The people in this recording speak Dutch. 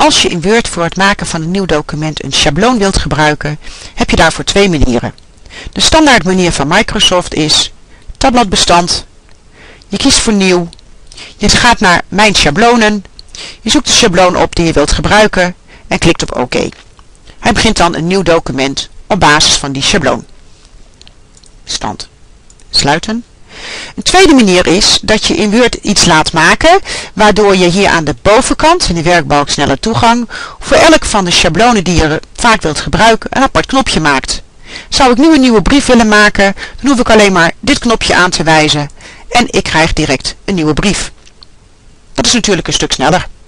Als je in Word voor het maken van een nieuw document een schabloon wilt gebruiken, heb je daarvoor twee manieren. De standaard manier van Microsoft is tabbladbestand. Je kiest voor nieuw. Je gaat naar mijn schablonen. Je zoekt de schabloon op die je wilt gebruiken en klikt op OK. Hij begint dan een nieuw document op basis van die schabloon. Bestand. Sluiten. Een tweede manier is dat je in Word iets laat maken, waardoor je hier aan de bovenkant in de werkbalk snelle toegang voor elk van de schablonen die je vaak wilt gebruiken een apart knopje maakt. Zou ik nu een nieuwe brief willen maken, dan hoef ik alleen maar dit knopje aan te wijzen en ik krijg direct een nieuwe brief. Dat is natuurlijk een stuk sneller.